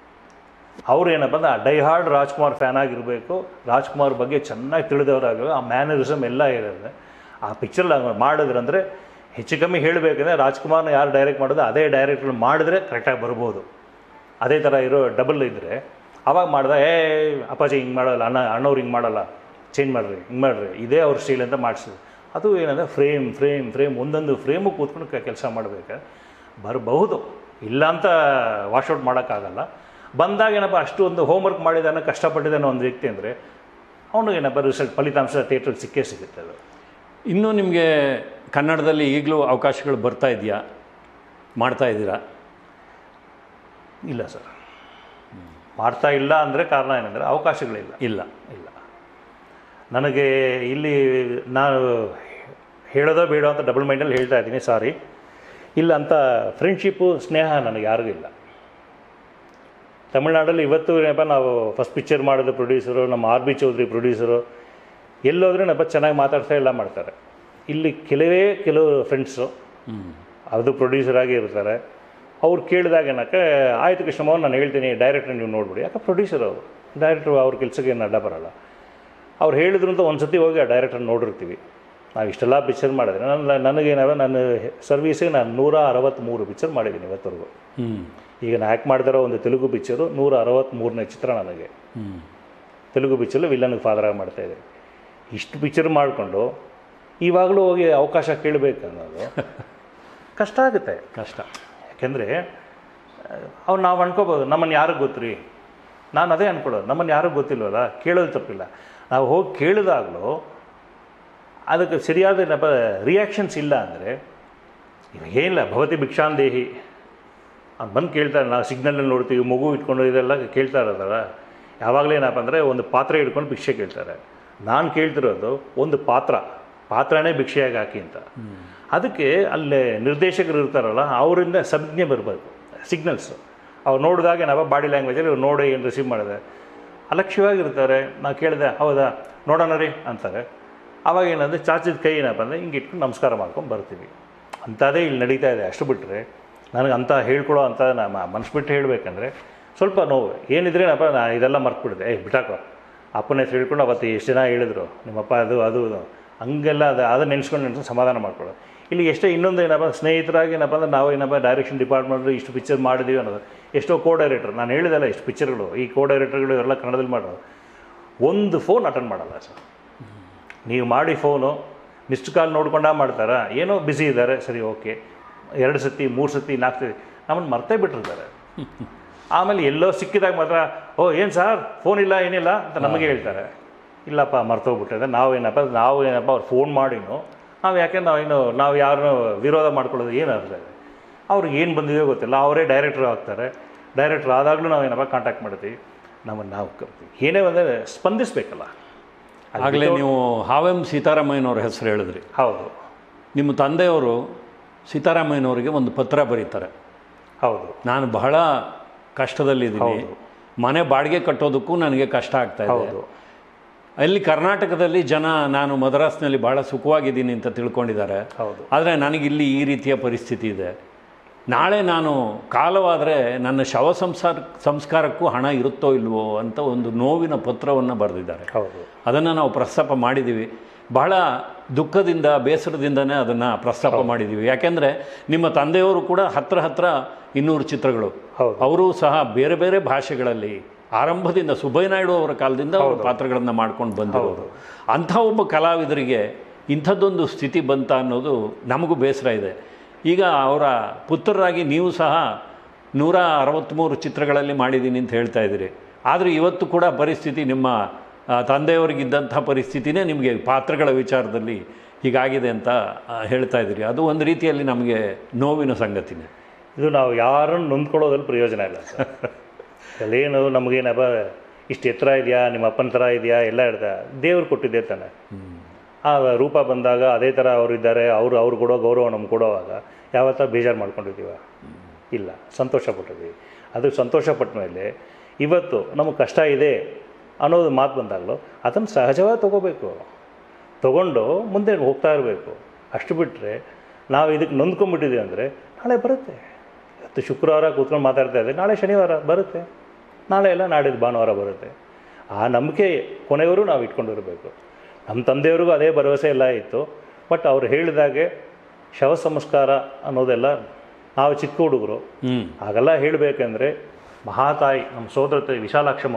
Speaker 2: ಅವ್ರು ಏನಪ್ಪ ಅಂದರೆ ಆ ಡೈ ಹಾರ್ಡ್ ರಾಜ್ಕುಮಾರ್ ಫ್ಯಾನ್ ಆಗಿರಬೇಕು, ರಾಜ್ಕುಮಾರ್ ಬಗ್ಗೆ ಚೆನ್ನಾಗಿ ತಿಳಿದವರಾಗಬೇಕು, ಆ ಮ್ಯಾನರಿಸಮ್ ಎಲ್ಲ ಇರುತ್ತೆ. ಆ ಪಿಕ್ಚರ್ಲ್ಲಿ ಮಾಡಿದ್ರಂದರೆ ಹೆಚ್ಚು ಕಮ್ಮಿ ಹೇಳಬೇಕಂದ್ರೆ ರಾಜ್ಕುಮಾರ್ನ ಯಾರು ಡೈರೆಕ್ಟ್ ಮಾಡೋದು ಅದೇ ಡೈರೆಕ್ಟ್ರ್ ಮಾಡಿದ್ರೆ ಕರೆಕ್ಟಾಗಿ ಬರ್ಬೋದು. ಅದೇ ಥರ ಇರೋ ಡಬಲ್ ಇದ್ದರೆ ಅವಾಗ ಮಾಡಿದ ಅಪ್ಪಾಜಿ ಹಿಂಗೆ ಮಾಡಲ್ಲ, ಅಣ್ಣವ್ರು ಹಿಂಗೆ ಮಾಡಲ್ಲ, ಚೇಂಜ್ ಮಾಡಿರಿ, ಹಿಂಗೆ ಮಾಡಿರಿ, ಇದೇ ಅವ್ರ ಸ್ಟೈಲ್ ಅಂತ ಮಾಡಿಸಿದ್ರು. ಅದು ಏನಂದರೆ ಫ್ರೇಮ್ ಒಂದೊಂದು ಫ್ರೇಮು ಕೂತ್ಕೊಂಡು ಕೆಲಸ ಮಾಡಬೇಕು. ಬರಬಹುದು, ಇಲ್ಲ ಅಂತ ವಾಶೌಟ್ ಮಾಡೋಕ್ಕಾಗಲ್ಲ. ಬಂದಾಗ ಏನಪ್ಪ ಅಷ್ಟು ಒಂದು ಹೋಮ್ವರ್ಕ್ ಮಾಡಿದಾನೆ, ಕಷ್ಟಪಟ್ಟಿದ್ದಾನೆ ಒಂದು ವ್ಯಕ್ತಿ ಅಂದರೆ ಅವನಿಗೇನಪ್ಪ ರಿಸಲ್ಟ್ ಫಲಿತಾಂಶ ಥಿಯೇಟ್ರಿಗೆ ಸಿಕ್ಕೇ ಸಿಗುತ್ತೆ. ಅದು
Speaker 1: ಇನ್ನೂ ನಿಮಗೆ ಕನ್ನಡದಲ್ಲಿ ಈಗಲೂ ಅವಕಾಶಗಳು ಬರ್ತಾ ಇದೆಯಾ, ಮಾಡ್ತಾ ಇದ್ದೀರಾ?
Speaker 2: ಇಲ್ಲ ಸರ್, ಮಾಡ್ತಾ ಇಲ್ಲ ಅಂದರೆ ಕಾರಣ ಏನಂದರೆ ಅವಕಾಶಗಳಿಲ್ಲ. ಇಲ್ಲ ನನಗೆ ಇಲ್ಲಿ ನಾನು ಹೇಳೋದೋ ಬೇಡೋ ಅಂತ ಡಬಲ್ ಮೈಂಡಲ್ಲಿ ಹೇಳ್ತಾ ಇದ್ದೀನಿ, ಸಾರಿ. ಇಲ್ಲ ಅಂತ ಫ್ರೆಂಡ್ಶಿಪ್ಪು ಸ್ನೇಹ ನನಗೆ ಯಾರಿಗೂ ಇಲ್ಲ. ತಮಿಳ್ನಾಡಲ್ಲಿ ಇವತ್ತು ಏನಪ್ಪ ನಾವು ಫಸ್ಟ್ ಪಿಕ್ಚರ್ ಮಾಡಿದ ಪ್ರೊಡ್ಯೂಸರು ನಮ್ಮ ಆರ್ ಬಿ ಚೌಧರಿ ಪ್ರೊಡ್ಯೂಸರು, ಎಲ್ಲೋದ್ರೂ ಏನಪ್ಪ ಚೆನ್ನಾಗಿ ಮಾತಾಡ್ತಾ ಎಲ್ಲ ಮಾಡ್ತಾರೆ. ಇಲ್ಲಿ ಕೆಲವು ಫ್ರೆಂಡ್ಸು ಅದು ಪ್ರೊಡ್ಯೂಸರ್ ಆಗಿ ಇರ್ತಾರೆ. ಅವ್ರು ಕೇಳಿದಾಗ ಏನಕ್ಕೆ ಆಯಿತು ಕೃಷ್ಣ ಮೋಹನ್ ನಾನು ಹೇಳ್ತೀನಿ ಡೈರೆಕ್ಟ್ರ್ ನೀವು ನೋಡ್ಬಿಡಿ, ಯಾಕೆ ಪ್ರೊಡ್ಯೂಸರ್ ಅವರು ಡೈರೆಕ್ಟ್ರು ಅವ್ರ ಕೆಲಸಕ್ಕೆ ಏನು ಅಡ್ಡ ಬರೋಲ್ಲ. ಅವ್ರು ಹೇಳಿದ್ರು ಅಂತ ಒಂದು ಸತಿ ಹೋಗಿ ಆ ಡೈರೆಕ್ಟರ್ ನೋಡಿರ್ತೀವಿ. ನಾವು ಇಷ್ಟೆಲ್ಲ ಪಿಕ್ಚರ್ ಮಾಡಿದ್ರೆ ನನಗೇನಾವ ನನ್ನ ಸರ್ವೀಸಿಗೆ ನಾನು 163 ಪಿಕ್ಚರ್ ಮಾಡಿದ್ದೀನಿ ಇವತ್ತವರೆಗೂ. ಈಗ ನಾನು ಆ್ಯಕ್ಟ್ ಮಾಡಿದಾರೋ ಒಂದು ತೆಲುಗು ಪಿಕ್ಚರು 163ನೇ ಚಿತ್ರ ನನಗೆ. ತೆಲುಗು ಪಿಕ್ಚರು ವಿಲ್ಲನ್ಗೆ ಫಾದರಾಗಿ ಮಾಡ್ತಾಯಿದ್ದೀನಿ. ಇಷ್ಟು ಪಿಕ್ಚರ್ ಮಾಡಿಕೊಂಡು ಇವಾಗಲೂ ಹೋಗಿ ಅವಕಾಶ ಕೇಳಬೇಕು ಅನ್ನೋದು ಕಷ್ಟ ಆಗುತ್ತೆ.
Speaker 1: ಕಷ್ಟ.
Speaker 2: ಯಾಕೆಂದರೆ ಅವ್ರು ನಾವು ಅನ್ಕೋಬೋದು ನಮ್ಮನ್ನು ಯಾರಿಗೆ ಗೊತ್ತು ರೀ, ನಾನು ಅದೇ ಅಂದ್ಕೊಳ್ಳೋದು, ನಮ್ಮನ್ನು ಯಾರಿಗೂ ಗೊತ್ತಿಲ್ವಲ್ಲ, ಕೇಳೋದು ತಪ್ಪಿಲ್ಲ. ನಾವು ಹೋಗಿ ಕೇಳಿದಾಗಲೂ ಅದಕ್ಕೆ ಸರಿಯಾದ ರಿಯಾಕ್ಷನ್ಸ್ ಇಲ್ಲ ಅಂದರೆ ಇವಾಗ ಏನಿಲ್ಲ ಭವತಿ ಭಿಕ್ಷಾಂದೇಹಿ ಅದು ಬಂದು ಕೇಳ್ತಾರೆ. ನಾವು ಸಿಗ್ನಲಲ್ಲಿ ನೋಡ್ತೀವಿ ಮಗು ಇಟ್ಕೊಂಡು ಇದೆಲ್ಲ ಕೇಳ್ತಾ ಇರೋದಲ್ಲ. ಯಾವಾಗಲೂ ಏನಪ್ಪ ಅಂದರೆ ಒಂದು ಪಾತ್ರೆ ಹಿಡ್ಕೊಂಡು ಭಿಕ್ಷೆ ಕೇಳ್ತಾರೆ. ನಾನು ಕೇಳ್ತಿರೋದು ಒಂದು ಪಾತ್ರನೇ ಭಿಕ್ಷೆಯಾಗಿ ಹಾಕಿ ಅಂತ. ಅದಕ್ಕೆ ಅಲ್ಲೇ ನಿರ್ದೇಶಕರು ಇರ್ತಾರಲ್ಲ ಅವರಿಂದ ಸಂಜ್ಞೆ ಬರಬೇಕು, ಸಿಗ್ನಲ್ಸು. ಅವ್ರು ನೋಡಿದಾಗ ಏನಪ್ಪ ಬಾಡಿ ಲ್ಯಾಂಗ್ವೇಜಲ್ಲಿ ಇವ್ರು ನೋಡಿ ಏನು ರಿಸೀವ್ ಮಾಡಿದೆ ಅಲಕ್ಷ್ಯವಾಗಿರ್ತಾರೆ. ನಾವು ಕೇಳಿದೆ ಹೌದಾ ನೋಡೋಣ ರೀ ಅಂತಾರೆ. ಆವಾಗ ಏನಂದರೆ ಚಾಚಿದ ಕೈ ಏನಪ್ಪ ಅಂದರೆ ಹಿಂಗೆ ಇಟ್ಕೊಂಡು ನಮಸ್ಕಾರ ಮಾಡ್ಕೊಂಡು ಬರ್ತೀವಿ. ಅಂಥದ್ದೇ ಇಲ್ಲಿ ನಡೀತಾ ಇದೆ. ಅಷ್ಟು ಬಿಟ್ಟರೆ ನನಗೆ ಅಂಥ ಹೇಳ್ಕೊಡೋ ಅಂಥ ಮನಸ್ಸು ಬಿಟ್ಟು ಹೇಳಬೇಕಂದ್ರೆ ಸ್ವಲ್ಪ ನೋವು ಏನಿದ್ರೇನಪ್ಪ ನಾನು ಇದೆಲ್ಲ ಮರ್ತ್ಬಿಡಿದೆ. ಬಿಟ್ಟಾಕೋ ಅಪ್ಪನ ಹೆಸರು ಹೇಳ್ಕೊಂಡು ಅವತ್ತು ಎಷ್ಟು ಜನ ಹೇಳಿದ್ರು ನಿಮ್ಮಪ್ಪ ಅದು ಹಂಗೆಲ್ಲ ಅದು ನೆನೆಸ್ಕೊಂಡು ಸಮಾಧಾನ ಮಾಡ್ಕೊಳ್ಳೋದು. ಇಲ್ಲಿ ಎಷ್ಟೋ ಇನ್ನೊಂದು ಏನಪ್ಪ ಸ್ನೇಹಿತರಾಗಿ ಏನಪ್ಪ ಅಂದರೆ ನಾವು ಏನಪ್ಪ ಡೈರೆಕ್ಷನ್ ಡಿಪಾರ್ಟ್ಮೆಂಟ್ ಇಷ್ಟು ಪಿಕ್ಚರ್ ಮಾಡಿದ್ದೀವಿ ಅನ್ನೋದು. ಎಷ್ಟೋ ಡೈರೆಕ್ಟರ್ ನಾನು ಹೇಳಿದೆಲ್ಲ ಇಷ್ಟು ಪಿಕ್ಚರ್ಗಳು ಈ ಡೈರೆಕ್ಟರ್ಗಳು ಎಲ್ಲ ಕನ್ನಡದಲ್ಲಿ ಮಾಡೋದು. ಒಂದು ಫೋನ್ ಅಟೆಂಡ್ ಮಾಡಲ್ಲ ಸರ್. ನೀವು ಮಾಡಿ ಫೋನು ಮಿಸ್ಡ್ ಕಾಲ್ ನೋಡ್ಕೊಂಡ ಮಾಡ್ತಾರಾ, ಏನೋ ಬ್ಯುಸಿ ಇದ್ದಾರೆ ಸರಿ ಓಕೆ, 2 ಸತಿ 3 ಸತಿ 4 ಸತಿ ನಮ್ಮನ್ನು ಮರ್ತೇ ಬಿಟ್ಟಿರ್ತಾರೆ. ಆಮೇಲೆ ಎಲ್ಲೋ ಸಿಕ್ಕಿದಾಗ ಮಾತ್ರ ಏನು ಸರ್ ಫೋನ್ ಇಲ್ಲ ಏನಿಲ್ಲ ಅಂತ ನಮಗೆ ಹೇಳ್ತಾರೆ. ಇಲ್ಲಪ್ಪ ಮರ್ತೋಗ್ಬಿಟ್ಟಿದೆ. ನಾವೇನಪ್ಪ ಅವ್ರು ಫೋನ್ ಮಾಡಿನೋ ಯಾಕೆಂದ್ರೆ ನಾವು ಯಾರನ್ನೂ ವಿರೋಧ ಮಾಡ್ಕೊಳ್ಳೋದು ಏನು ಅರ್ಥ ಇದೆ. ಅವ್ರಿಗೆ ಏನು ಬಂದಿದೆಯೋ ಗೊತ್ತಿಲ್ಲ, ಅವರೇ ಡೈರೆಕ್ಟ್ರ್ ಆಗ್ತಾರೆ. ಡೈರೆಕ್ಟ್ರ್ ಆದಾಗಲೂ ನಾವೇನಪ್ಪ ಕಾಂಟ್ಯಾಕ್ಟ್ ಮಾಡ್ತೀವಿ. ನಾವು ಏನೇ ಬಂದರೆ ಸ್ಪಂದಿಸಬೇಕಲ್ಲ.
Speaker 1: ಆಗಲೇ ನೀವು ಹಾವೆಂ ಸೀತಾರಾಮಯ್ಯನವ್ರ ಹೆಸರು ಹೇಳಿದ್ರಿ.
Speaker 2: ಹೌದು.
Speaker 1: ನಿಮ್ಮ ತಂದೆಯವರು ಸೀತಾರಾಮಯ್ಯನವರಿಗೆ ಒಂದು ಪತ್ರ ಬರೀತಾರೆ.
Speaker 2: ಹೌದು.
Speaker 1: ನಾನು ಬಹಳ ಕಷ್ಟದಲ್ಲಿದ್ದೀನಿ, ಮನೆ ಬಾಡಿಗೆ ಕಟ್ಟೋದಕ್ಕೂ ನನಗೆ ಕಷ್ಟ ಆಗ್ತಾ ಇದೆ.
Speaker 2: ಹೌದು.
Speaker 1: ಅಲ್ಲಿ ಕರ್ನಾಟಕದಲ್ಲಿ ಜನ ನಾನು ಮದ್ರಾಸ್ನಲ್ಲಿ ಭಾಳ ಸುಖವಾಗಿದ್ದೀನಿ ಅಂತ ತಿಳ್ಕೊಂಡಿದ್ದಾರೆ.
Speaker 2: ಹೌದು.
Speaker 1: ಆದರೆ ನನಗಿಲ್ಲಿ ಈ ರೀತಿಯ ಪರಿಸ್ಥಿತಿ ಇದೆ. ನಾಳೆ ನಾನು ಕಾಲವಾದರೆ ನನ್ನ ಶವ ಸಂಸ್ಕಾರಕ್ಕೂ ಹಣ ಇರುತ್ತೋ ಇಲ್ವೋ ಅಂತ ಒಂದು ನೋವಿನ ಪತ್ರವನ್ನು ಬರೆದಿದ್ದಾರೆ.
Speaker 2: ಹೌದು.
Speaker 1: ಅದನ್ನು ನಾವು ಪ್ರಸ್ತಾಪ ಮಾಡಿದ್ದೀವಿ. ಬಹಳ ದುಃಖದಿಂದ ಬೇಸರದಿಂದನೇ ಅದನ್ನು ಪ್ರಸ್ತಾಪ ಮಾಡಿದ್ದೀವಿ. ಯಾಕೆಂದರೆ ನಿಮ್ಮ ತಂದೆಯವರು ಕೂಡ ಹತ್ರ 200 ಚಿತ್ರಗಳು, ಅವರು ಸಹ ಬೇರೆ ಬೇರೆ ಭಾಷೆಗಳಲ್ಲಿ ಆರಂಭದಿಂದ ಸುಬ್ಬಯ್ಯ ನಾಯ್ಡು ಅವರ ಕಾಲದಿಂದ ಅವರು ಪಾತ್ರಗಳನ್ನು ಮಾಡ್ಕೊಂಡು ಬಂದಿರೋರು. ಅಂಥ ಒಬ್ಬ ಕಲಾವಿದರಿಗೆ ಇಂಥದ್ದೊಂದು ಸ್ಥಿತಿ ಬಂತ ಅನ್ನೋದು ನಮಗೂ ಬೇಸರ ಇದೆ. ಈಗ ಅವರ ಪುತ್ರರಾಗಿ ನೀವು ಸಹ 163 ಚಿತ್ರಗಳಲ್ಲಿ ಮಾಡಿದ್ದೀನಿ ಅಂತ ಹೇಳ್ತಾ ಇದ್ದೀರಿ. ಆದರೆ ಇವತ್ತು ಕೂಡ ಪರಿಸ್ಥಿತಿ ನಿಮ್ಮ ತಂದೆಯವರಿಗಿದ್ದಂಥ ಪರಿಸ್ಥಿತಿನೇ ನಿಮಗೆ ಪಾತ್ರಗಳ ವಿಚಾರದಲ್ಲಿ ಹೀಗಾಗಿದೆ ಅಂತ ಹೇಳ್ತಾ ಇದ್ದೀರಿ. ಅದು ಒಂದು ರೀತಿಯಲ್ಲಿ ನಮಗೆ ನೋವಿನ ಸಂಗತಿನೇ.
Speaker 2: ಇದು ನಾವು ಯಾರನ್ನು ನೊಂದ್ಕೊಳ್ಳೋದ್ರಲ್ಲಿ ಪ್ರಯೋಜನ ಇಲ್ಲ ಸರ್. ಅಲ್ಲೇನು ನಮಗೇನಪ್ಪ ಇಷ್ಟು ಎತ್ತರ ಇದೆಯಾ, ನಿಮ್ಮ ಅಪ್ಪನ ಥರ ಇದೆಯಾ, ಎಲ್ಲ ಇರ್ತದೆ, ದೇವ್ರು ಕೊಟ್ಟಿದ್ದೇ ತಾನೆ. ಆ ರೂಪ ಬಂದಾಗ ಅದೇ ಥರ ಅವರು ಇದ್ದಾರೆ, ಅವ್ರು ಕೊಡೋ ಗೌರವ ನಮ್ಗೆ ಕೊಡೋವಾಗ ಯಾವತ್ತ ಬೇಜಾರು ಮಾಡ್ಕೊಂಡಿದ್ದೀವ? ಇಲ್ಲ, ಸಂತೋಷಪಟ್ಟಿದ್ದೀವಿ. ಅದು ಸಂತೋಷಪಟ್ಟ ಮೇಲೆ ಇವತ್ತು ನಮಗೆ ಕಷ್ಟ ಇದೆ ಅನ್ನೋದು ಮಾತು ಬಂದಾಗಲೂ ಅದನ್ನು ಸಹಜವಾಗಿ ತೊಗೊಂಡು ಮುಂದೆ ಹೋಗ್ತಾ ಇರಬೇಕು. ಅಷ್ಟು ಬಿಟ್ಟರೆ ನಾವು ಇದಕ್ಕೆ ನೊಂದ್ಕೊಂಡ್ಬಿಟ್ಟಿದ್ದೀವಿ ಅಂದರೆ ನಾಳೆ ಬರುತ್ತೆ. ಇವತ್ತು ಶುಕ್ರವಾರ ಕೂತ್ಕೊಂಡು ಮಾತಾಡ್ತಾ ಇದ್ದೆ, ನಾಳೆ ಶನಿವಾರ ಬರುತ್ತೆ, ನಾಳೆ ಎಲ್ಲ ನಾಡಿದ್ದು ಭಾನುವಾರ ಬರುತ್ತೆ. ಆ ನಂಬಿಕೆ ಕೊನೆಯವರು ನಾವು ಇಟ್ಕೊಂಡಿರಬೇಕು. ನಮ್ಮ ತಂದೆಯವ್ರಿಗೂ ಅದೇ ಭರವಸೆ ಎಲ್ಲ ಇತ್ತು. ಬಟ್ ಅವ್ರು ಹೇಳಿದಾಗೆ ಶವ ಸಂಸ್ಕಾರ ಅನ್ನೋದೆಲ್ಲ ನಾವು ಚಿಕ್ಕ ಹುಡುಗರು ಹಾಗೆಲ್ಲ ಹೇಳಬೇಕಂದ್ರೆ ಮಹಾತಾಯಿ ನಮ್ಮ ಸೋದರತೆ ವಿಶಾಲಾಕ್ಷಮ್ಮ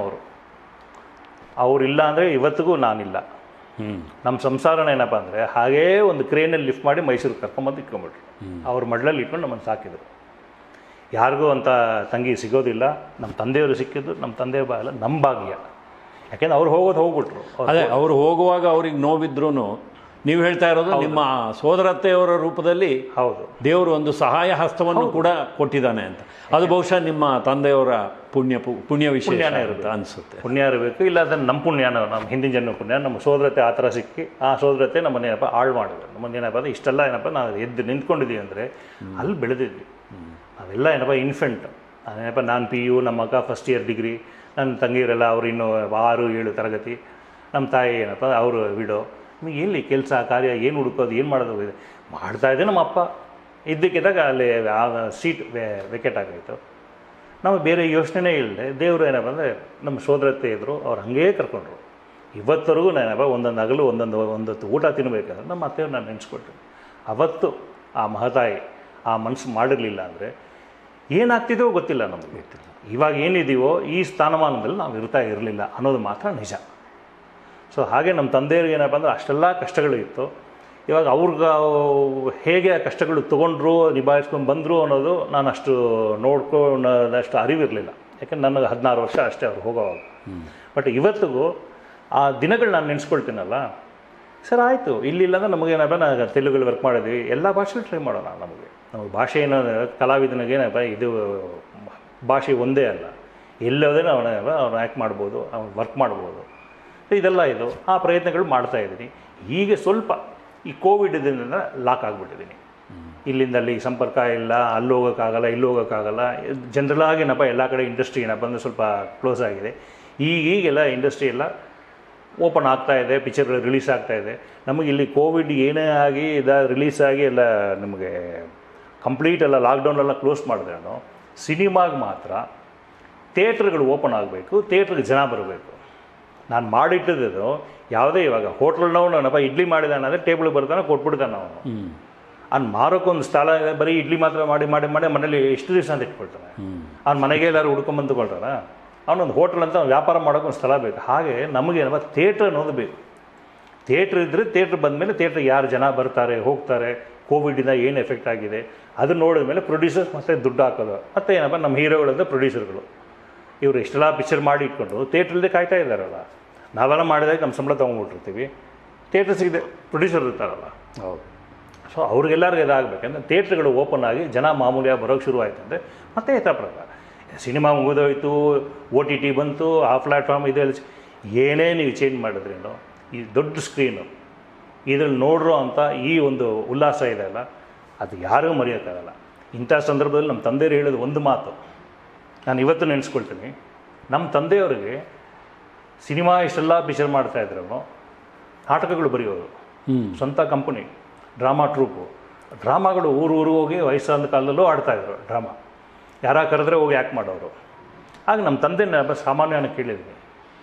Speaker 2: ಅವರಿಲ್ಲ ಅಂದರೆ ಇವತ್ತಿಗೂ ನಾನಿಲ್ಲ. ನಮ್ಮ ಸಂಸಾರನ ಏನಪ್ಪ ಅಂದರೆ ಹಾಗೇ ಒಂದು ಕ್ರೇನಲ್ಲಿ ಲಿಫ್ಟ್ ಮಾಡಿ ಮೈಸೂರಿಗೆ ಕರ್ಕೊಂಬಂದು ಇಟ್ಕೊಂಡ್ಬಿಟ್ರು. ಅವ್ರ ಮಡ್ಲಲ್ಲಿ ಇಟ್ಕೊಂಡು ನಮ್ಮನ್ನು ಸಾಕಿದರು. ಯಾರಿಗೂ ಅಂಥ ತಂಗಿ ಸಿಗೋದಿಲ್ಲ. ನಮ್ಮ ತಂದೆಯವರು ಸಿಕ್ಕಿದ್ದು ನಮ್ಮ ತಂದೆ ಬಾಗಿಲ್ಲ, ನಮ್ಮ ಭಾಗ್ಯ. ಯಾಕೆಂದ್ರೆ ಅವ್ರು ಹೋಗ್ಬಿಟ್ರು.
Speaker 1: ಅದೇ ಅವ್ರು ಹೋಗುವಾಗ ಅವ್ರಿಗೆ ನೋವಿದ್ರೂ ನೀವು ಹೇಳ್ತಾ ಇರೋದು ನಿಮ್ಮ ಸೋದರತ್ತೆಯವರ ರೂಪದಲ್ಲಿ
Speaker 2: ಹೌದು
Speaker 1: ದೇವರು ಒಂದು ಸಹಾಯ ಹಸ್ತವನ್ನು ಕೂಡ ಕೊಟ್ಟಿದ್ದಾನೆ ಅಂತ. ಅದು ಬಹುಶಃ ನಿಮ್ಮ ತಂದೆಯವರ ಪುಣ್ಯ ವಿಷಯನೇ ಇರುತ್ತೆ ಅನಿಸುತ್ತೆ.
Speaker 2: ಪುಣ್ಯ ಇರಬೇಕು, ಇಲ್ಲ ಅದನ್ನು ನಮ್ಮ ಪುಣ್ಯನೋ, ನಮ್ಮ ಹಿಂದಿನ ಜನ್ಮ ಪುಣ್ಯ. ನಮ್ಮ ಸೋದರತೆ ಆ ಥರ ಸಿಕ್ಕಿ ಆ ಸೋದರತೆ ನಮ್ಮನ್ನೇನಪ್ಪ ಹಾಳು ಮಾಡಿದ್ರು. ನಮ್ಮನ್ನೇನಪ್ಪ ಅಂದರೆ ಇಷ್ಟೆಲ್ಲ ಏನಪ್ಪ ನಾವು ಎದ್ದು ನಿಂತ್ಕೊಂಡಿದ್ದೀವಿ ಅಂದರೆ ಅಲ್ಲಿ ಬೆಳೆದಿದ್ವಿ. ನಾವೆಲ್ಲ ಏನಪ್ಪ ಇನ್ಫೆಂಟ್. ಏನಪ್ಪ ನಾನು PU, ನಮ್ಮ ಅಕ್ಕ ಫಸ್ಟ್ ಇಯರ್ ಡಿಗ್ರಿ, ನನ್ನ ತಂಗಿಯರೆಲ್ಲ ಅವರು ಇನ್ನೂ 6-7 ತರಗತಿ, ನಮ್ಮ ತಾಯಿ ಏನಪ್ಪ ಅವರು ವಿಡೋ. ನಿಮಗೆ ಎಲ್ಲಿ ಕೆಲಸ ಕಾರ್ಯ ಏನು ಹುಡುಕೋದು ಏನು ಮಾಡೋದು ಇದೆ ಮಾಡ್ತಾಯಿದ್ದೆ. ನಮ್ಮ ಅಪ್ಪ ಇದ್ದಕ್ಕಿದ್ದಾಗ ಅಲ್ಲಿ ಆ ಸೀಟ್ ವೆಕೆಟ್ ಆಗೋಯಿತು. ನಾವು ಬೇರೆ ಯೋಚನೆನೇ ಇಲ್ಲದೆ ದೇವರು ಏನಪ್ಪ ಅಂದರೆ ನಮ್ಮ ಸೋದರತ್ತೆ ಇದ್ದರು, ಅವ್ರು ಹಾಗೇ ಕರ್ಕೊಂಡ್ರು. ಇವತ್ತರೆಗೂ ಏನಪ್ಪ ಒಂದೊಂದು ಹಗಲು ಒಂದೊತ್ತು ಊಟ ತಿನ್ನಬೇಕಾದ್ರೆ ನಮ್ಮ ಅತ್ತೆಯವ್ರು ನಾನು ನೆನೆಸ್ಕೊಳ್ತೀನಿ. ಅವತ್ತು ಆ ಮಹತಾಯಿ ಆ ಮನಸ್ಸು ಮಾಡಿರಲಿಲ್ಲ ಅಂದರೆ ಏನಾಗ್ತಿದೆಯೋ ಗೊತ್ತಿಲ್ಲ, ನಮಗೆ ಗೊತ್ತಿಲ್ಲ. ಇವಾಗ ಏನಿದೀವೋ ಈ ಸ್ಥಾನಮಾನದಲ್ಲಿ ನಾವು ಇರ್ತಾ ಇರಲಿಲ್ಲ ಅನ್ನೋದು ಮಾತ್ರ ನಿಜ. ಸೊ ಹಾಗೆ ನಮ್ಮ ತಂದೆಯವ್ರಿಗೆ ಏನಪ್ಪ ಅಂದರೆ ಅಷ್ಟೆಲ್ಲ ಕಷ್ಟಗಳು ಇತ್ತು. ಇವಾಗ ಅವ್ರಿಗೆ ಹೇಗೆ ಆ ಕಷ್ಟಗಳು ತೊಗೊಂಡ್ರು ನಿಭಾಯಿಸ್ಕೊಂಡು ಬಂದರು ಅನ್ನೋದು ನಾನು ಅಷ್ಟು ನೋಡ್ಕೊಂಡಷ್ಟು ಅರಿವಿರಲಿಲ್ಲ. ಯಾಕೆಂದ್ರೆ ನನಗೆ 16 ವರ್ಷ ಅಷ್ಟೇ ಅವ್ರು ಹೋಗೋವಾಗ. ಬಟ್ ಇವತ್ತಿಗೂ ಆ ದಿನಗಳು ನಾನು ನೆನೆಸ್ಕೊಳ್ತೀನಲ್ಲ, ಸರ್ ಆಯಿತು ಇಲ್ಲಿಲ್ಲ ಅಂದರೆ ನಮಗೇನಪ್ಪ ನಾವು ತೆಲುಗಲ್ಲಿ ವರ್ಕ್ ಮಾಡಿದ್ವಿ, ಎಲ್ಲ ಭಾಷೆಗಳು ಟ್ರೈ ಮಾಡೋಣ. ನಮಗೆ ಭಾಷೆ ಏನೋ ಕಲಾವಿದನಿಗೇನಪ್ಪ ಇದು ಭಾಷೆ ಒಂದೇ ಅಲ್ಲ, ಎಲ್ಲೋದೇ ಅವ್ನು ಆ್ಯಕ್ಟ್ ಮಾಡ್ಬೋದು, ಅವ್ನು ವರ್ಕ್ ಮಾಡ್ಬೋದು. ಇದೆಲ್ಲ ಇದು ಆ ಪ್ರಯತ್ನಗಳು ಮಾಡ್ತಾಯಿದ್ದೀನಿ. ಈಗ ಸ್ವಲ್ಪ ಈ ಕೋವಿಡ್ ಇದರಿಂದ ಲಾಕ್ ಆಗಿಬಿಟ್ಟಿದ್ದೀನಿ. ಇಲ್ಲಿಂದ ಅಲ್ಲಿ ಸಂಪರ್ಕ ಇಲ್ಲ, ಅಲ್ಲಿ ಹೋಗೋಕ್ಕಾಗಲ್ಲ, ಇಲ್ಲಿ ಹೋಗೋಕ್ಕಾಗಲ್ಲ. ಜನರಲಾಗಿ ಏನಪ್ಪ ಎಲ್ಲ ಕಡೆ ಇಂಡಸ್ಟ್ರಿ ಏನಪ್ಪ ಅಂದರೆ ಸ್ವಲ್ಪ ಕ್ಲೋಸ್ ಆಗಿದೆ. ಈಗೆಲ್ಲ ಇಂಡಸ್ಟ್ರಿ ಎಲ್ಲ ಓಪನ್ ಆಗ್ತಾಯಿದೆ, ಪಿಕ್ಚರ್ಗಳು ರಿಲೀಸ್ ಆಗ್ತಾಯಿದೆ. ನಮಗೆ ಇಲ್ಲಿ ಕೋವಿಡ್ ಏನೇ ಆಗಿ ರಿಲೀಸ್ ಆಗಿ ಎಲ್ಲ ನಮಗೆ ಕಂಪ್ಲೀಟ್ ಎಲ್ಲ ಲಾಕ್ಡೌನೆಲ್ಲ ಕ್ಲೋಸ್ ಮಾಡಿದ್ರೆ ಸಿನಿಮಾಗೆ ಮಾತ್ರ ಥಿಯೇಟ್ರ್ಗಳು ಓಪನ್ ಆಗಬೇಕು, ಥಿಯೇಟ್ರಿಗೆ ಜನ ಬರಬೇಕು. ನಾನು ಮಾಡಿಟ್ಟಿದ್ದು ಯಾವುದೇ ಇವಾಗ ಹೋಟ್ಲನವನಪ್ಪ ಇಡ್ಲಿ ಮಾಡಿದಾನೆ ಅಂದರೆ ಟೇಬಲ್ಗೆ ಬರ್ತಾನೆ ಕೊಟ್ಬಿಡ್ತಾನೆ ಅವನು. ಅವ್ನು ಮಾರೋಕ್ಕೊಂದು ಸ್ಥಳ ಇದೆ, ಬರೀ ಇಡ್ಲಿ ಮಾತ್ರ ಮಾಡಿ ಮಾಡಿ ಮಾಡಿ ಮನೇಲಿ ಎಷ್ಟು ದಿವಸ ಅಂತ ಇಟ್ಕೊಳ್ತಾನೆ. ಅವ್ನು ಮನೆಗೆ ಎಲ್ಲರೂ ಹುಡ್ಕೊಂಬಂದುಕೊಳ್ತಾನೆ. ಅವನೊಂದು ಹೋಟ್ಲ್ ಅಂತ ವ್ಯಾಪಾರ ಮಾಡೋಕ್ಕೊಂದು ಸ್ಥಳ ಬೇಕು. ಹಾಗೆ ನಮಗೇನಪ್ಪ ಥಿಯೇಟ್ರ್ ಅನ್ನೋದು ಬೇಕು. ಥಿಯೇಟ್ರ್ ಇದ್ದರೆ ಥಿಯೇಟ್ರ್ ಬಂದಮೇಲೆ ಥಿಯೇಟ್ರಿಗೆ ಯಾರು ಜನ ಬರ್ತಾರೆ ಹೋಗ್ತಾರೆ, ಕೋವಿಡಿಂದ ಏನು ಎಫೆಕ್ಟ್ ಆಗಿದೆ ಅದನ್ನು ನೋಡಿದ ಮೇಲೆ ಪ್ರೊಡ್ಯೂಸರ್ಸ್ ಮತ್ತು ದುಡ್ಡು ಹಾಕೋದು. ಮತ್ತು ಏನಪ್ಪ ನಮ್ಮ ಹೀರೋಗಳಂದ್ರೆ ಪ್ರೊಡ್ಯೂಸರ್ಗಳು ಇವರು ಇಷ್ಟೆಲ್ಲ ಪಿಕ್ಚರ್ ಮಾಡಿ ಇಟ್ಕೊಂಡು ಥಿಯೇಟ್ರಲ್ಲದೆ ಕಾಯ್ತಾ ಇದ್ದಾರಲ್ಲ. ನಾವೆಲ್ಲ ಮಾಡಿದಾಗ ನಮ್ಮ ಸಂಬಳ ತೊಗೊಂಡ್ಬಿಟ್ಟಿರ್ತೀವಿ, ಥಿಯೇಟ್ರ್ ಸಿಗದೆ ಪ್ರೊಡ್ಯೂಸರ್ ಇರ್ತಾರಲ್ಲ. ಹೌದು. ಸೊ ಅವ್ರಿಗೆಲ್ಲರಿಗೂ ಇದಾಗಬೇಕಂದ್ರೆ ಥಿಯೇಟ್ರ್ಗಳು ಓಪನ್ ಆಗಿ ಜನ ಮಾಮೂಲಿಯಾಗಿ ಬರೋಕ್ಕೆ ಶುರು ಆಯ್ತು ಅಂದರೆ ಮತ್ತೆ ಯಥಾ ಪ್ರಕಾರ ಸಿನಿಮಾ ಮುಗಿದೋಯ್ತು, OTT ಬಂತು, ಆ ಪ್ಲ್ಯಾಟ್ಫಾರ್ಮ್ ಇದೆಲ್ಲ ಏನೇ ನೀವು ಚೇಂಜ್ ಮಾಡಿದ್ರೇನು ಈ ದೊಡ್ಡ ಸ್ಕ್ರೀನು ಇದ್ರಲ್ಲಿ ನೋಡ್ರೋ ಅಂತ ಈ ಒಂದು ಉಲ್ಲಾಸ ಇದೆಯಲ್ಲ, ಅದು ಯಾರಿಗೂ ಮರೆಯೋಕ್ಕಾಗಲ್ಲ. ಇಂಥ ಸಂದರ್ಭದಲ್ಲಿ ನಮ್ಮ ತಂದೆಯವರು ಹೇಳೋದು ಒಂದು ಮಾತು ನಾನು ಇವತ್ತು ನೆನೆಸ್ಕೊಳ್ತೀನಿ. ನಮ್ಮ ತಂದೆಯವರಿಗೆ ಸಿನಿಮಾ ಇಷ್ಟೆಲ್ಲ ಪಿಕ್ಚರ್ ಮಾಡ್ತಾಯಿದ್ರು, ನಾಟಕಗಳು ಬರೆಯೋರು, ಸ್ವಂತ ಕಂಪನಿ, ಡ್ರಾಮಾ ಟ್ರೂಪು, ಡ್ರಾಮಾಗಳು ಊರು ಹೋಗಿ ವಯಸ್ಸಾದ ಕಾಲದಲ್ಲೂ ಆಡ್ತಾಯಿದ್ರು ಡ್ರಾಮಾ. ಯಾರ ಕರೆದ್ರೆ ಹೋಗಿ ಆ್ಯಕ್ಟ್ ಮಾಡೋರು. ಆಗ ನಮ್ಮ ತಂದೆನ ಸಾಮಾನ್ಯನ ಕೇಳಿದ್ವಿ,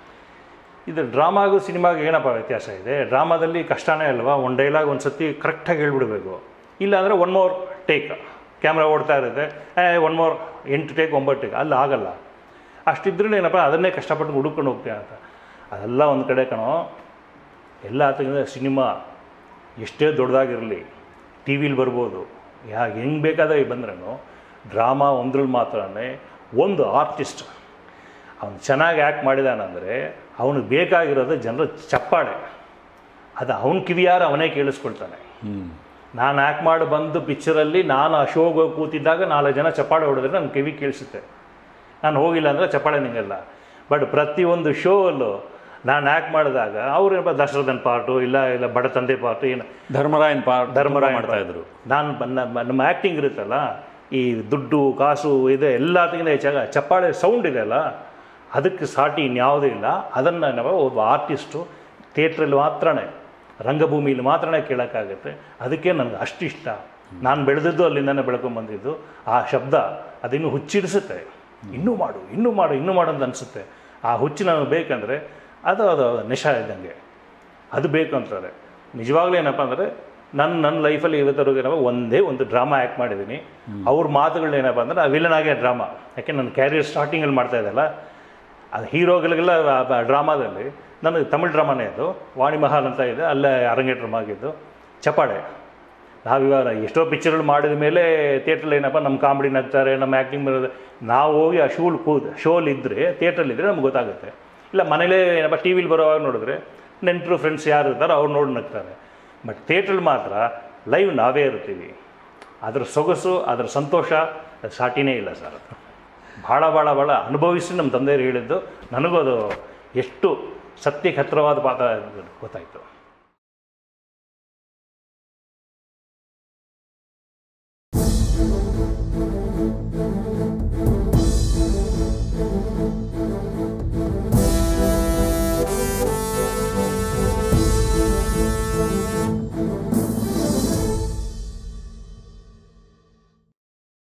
Speaker 2: ಇದು ಡ್ರಾಮಾಗೂ ಸಿನಿಮಾಗೂ ಏನಪ್ಪ ವ್ಯತ್ಯಾಸ ಇದೆ? ಡ್ರಾಮಾದಲ್ಲಿ ಕಷ್ಟನೇ ಅಲ್ವಾ, ಒಂದು ಡೈಲಾಗ್ ಒಂದು ಸತಿ ಕರೆಕ್ಟಾಗಿ ಹೇಳ್ಬಿಡ್ಬೇಕು, ಇಲ್ಲಾಂದರೆ 1 more ಟೇಕ್, ಕ್ಯಾಮ್ರಾ ಓಡ್ತಾ ಇರುತ್ತೆ, 1 more 8 ಟೇಕ್ 9 ಟೇಕ್, ಅಲ್ಲಿ ಆಗಲ್ಲ. ಅಷ್ಟಿದ್ರೂ ಏನಪ್ಪ ಅದನ್ನೇ ಕಷ್ಟಪಟ್ಟು ಹುಡುಕೊಂಡು ಹೋಗ್ತೀಯ ಅಂತ. ಅದೆಲ್ಲ ಒಂದು ಕಡೆ ಕಣೋ, ಎಲ್ಲ ಆತಂದ್ರೆ ಸಿನಿಮಾ ಎಷ್ಟೇ ದೊಡ್ಡದಾಗಿರಲಿ ಟಿ ವಿಲಿ ಬರ್ಬೋದು, ಹೆಂಗೆ ಬೇಕಾದಾಗ ಬಂದ್ರೂ ಡ್ರಾಮಾ ಒಂದ್ರಲ್ಲಿ ಮಾತ್ರನೇ ಒಂದು ಆರ್ಟಿಸ್ಟ್ ಅವನು ಚೆನ್ನಾಗಿ ಆ್ಯಕ್ಟ್ ಮಾಡಿದಾನಂದರೆ ಅವನಿಗೆ ಬೇಕಾಗಿರೋದು ಜನರ ಚಪ್ಪಾಳೆ. ಅದು ಅವನ ಕಿವಿಯಾರ ಅವನೇ ಕೇಳಿಸ್ಕೊಳ್ತಾನೆ. ನಾನು ಆ್ಯಕ್ಟ್ ಮಾಡಿ ಬಂದು ಪಿಕ್ಚರಲ್ಲಿ ನಾನು ಆ ಶೋಗೆ ಕೂತಿದ್ದಾಗ 4 ಜನ ಚಪ್ಪಾಳೆ ಹೊಡೆದ್ರೆ ನನ್ನ ಕಿವಿ ಕೇಳಿಸುತ್ತೆ. ನಾನು ಹೋಗಿಲ್ಲ ಅಂದರೆ ಚಪ್ಪಾಳೆ ನಿಂಗಲ್ಲ. ಬಟ್ ಪ್ರತಿಯೊಂದು ಶೋ ಅಲ್ಲೂ ನಾನು ಆ್ಯಕ್ಟ್ ಮಾಡಿದಾಗ ಅವ್ರೇನಪ್ಪ ದಶರಥನ್ ಪಾರ್ಟು ಇಲ್ಲ ಬಡ ತಂದೆ ಪಾರ್ಟು, ಏನು ಧರ್ಮರಾಯನ್ ಮಾಡ್ತಾಯಿದ್ರು. ನಾನು ನಮ್ಮ ಆ್ಯಕ್ಟಿಂಗ್ ಇರುತ್ತಲ್ಲ, ಈ ದುಡ್ಡು ಕಾಸು ಇದೆ ಎಲ್ಲದಕ್ಕಿಂತ ಹೆಚ್ಚಾಗ ಚಪ್ಪಾಳೆ ಸೌಂಡ್ ಇದೆಯಲ್ಲ, ಅದಕ್ಕೆ ಸಾಟಿ ಇನ್ಯಾವುದೂ ಇಲ್ಲ. ಅದನ್ನು ನಾವು ಒಬ್ಬ ಆರ್ಟಿಸ್ಟು ಥಿಯೇಟ್ರಲ್ಲಿ ಮಾತ್ರನೇ, ರಂಗಭೂಮಿಯಲ್ಲಿ ಮಾತ್ರನೇ ಕೇಳೋಕ್ಕಾಗುತ್ತೆ. ಅದಕ್ಕೆ ನನಗೆ ಅಷ್ಟು ಇಷ್ಟ. ನಾನು ಬೆಳೆದದ್ದು ಅಲ್ಲಿಂದನೇ ಬೆಳ್ಕೊಂಬಂದಿದ್ದು. ಆ ಶಬ್ದ ಅದಿನ್ನೂ ಹುಚ್ಚಿಡಿಸುತ್ತೆ, ಇನ್ನೂ ಮಾಡು ಅಂತ ಅನಿಸುತ್ತೆ. ಆ ಹುಚ್ಚು ನನಗೆ ಬೇಕಂದರೆ ಅದು ನಿಶ ಇದ್ದಂಗೆ, ಅದು ಬೇಕು ಅಂತಾರೆ. ನಿಜವಾಗ್ಲೂ ಏನಪ್ಪ ಅಂದರೆ ನನ್ನ ಲೈಫಲ್ಲಿ ಇವತ್ತರೆಗೂ ಏನಪ್ಪ ಒಂದೇ ಒಂದು ಡ್ರಾಮಾ ಆ್ಯಕ್ಟ್ ಮಾಡಿದ್ದೀನಿ. ಅವ್ರ ಮಾತುಗಳೇನಪ್ಪ ಅಂದರೆ ಆ ವಿಲನಾಗೆ ಡ್ರಾಮಾ, ಯಾಕೆ ನನ್ನ ಕ್ಯಾರಿಯರ್ ಸ್ಟಾರ್ಟಿಂಗಲ್ಲಿ ಮಾಡ್ತಾಯಿದ್ದಲ್ಲ, ಅದು ಹೀರೋಗಳಿಗೆಲ್ಲ ಡ್ರಾಮಾದಲ್ಲಿ ನನಗೆ ತಮಿಳ್ ಡ್ರಾಮಾನೇ ಅದು, ವಾಣಿಮಹಲ್ ಅಂತ ಇದೆ, ಅಲ್ಲೇ ಅರಂಗೇಟ್ರಮ್ ಆಗಿದ್ದು. ಚಪ್ಪಾಳೆ ನಾವಿವಾಗ ಎಷ್ಟೋ ಪಿಕ್ಚರ್ಗಳು ಮಾಡಿದ ಮೇಲೆ ಥಿಯೇಟ್ರಲ್ಲಿ ಏನಪ್ಪ ನಮ್ಮ ಕಾಮಿಡಿ ನಗ್ತಾರೆ, ನಮ್ಮ ಆ್ಯಕ್ಟಿಂಗ್ ಬರೋದು. ನಾವು ಹೋಗಿ ಆ ಶೋಲಿದ್ದರೆ ಥಿಯೇಟ್ರಲ್ಲಿದ್ದರೆ ನಮ್ಗೆ ಗೊತ್ತಾಗುತ್ತೆ. ಇಲ್ಲ ಮನೇಲೇ ಏನಪ್ಪ ಟಿ ವಿಲಿ ಬರೋವಾಗ ನೋಡಿದ್ರೆ ನೆಂಟರು ಫ್ರೆಂಡ್ಸ್ ಯಾರು ಇರ್ತಾರೋ ಅವ್ರು ನೋಡಿ ನಗ್ತಾರೆ. ಬಟ್ ಥಿಯೇಟ್ರಲ್ಲಿ ಮಾತ್ರ ಲೈವ್ ನಾವೇ ಇರ್ತೀವಿ. ಅದರ ಸೊಗಸು, ಅದರ ಸಂತೋಷ ಸಾಟಿನೇ ಇಲ್ಲ ಸರ್. ಅದು ಭಾಳ ಅನುಭವಿಸಿ ನಮ್ಮ ತಂದೆಯರು ಹೇಳಿದ್ದು ನನಗೂ ಅದು ಎಷ್ಟು ಸತ್ಯಕ್ಕೆ ಹತ್ತಿರವಾದ ಪಾತ್ರ ಗೊತ್ತಾಯಿತು.